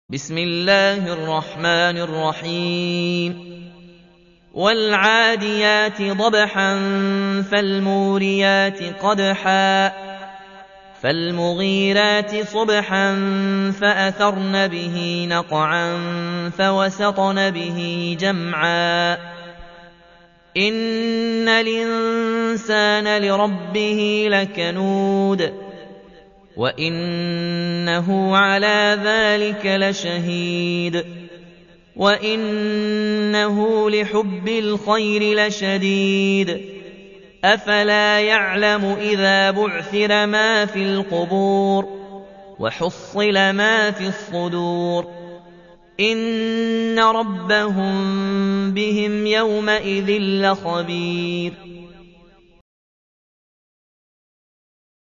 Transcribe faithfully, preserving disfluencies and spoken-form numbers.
بسم الله الرحمن الرحيم والعاديات ضبحا فالموريات قدحا فالمغيرات صبحا فأثرن به نقعا فوسطن به جمعا إن الإنسان لربه لكنود وإنه على ذلك لشهيد وإنه لحب الخير لشديد أفلا يعلم إذا بعثر ما في القبور وحصل ما في الصدور إن ربهم بهم يومئذ لخبير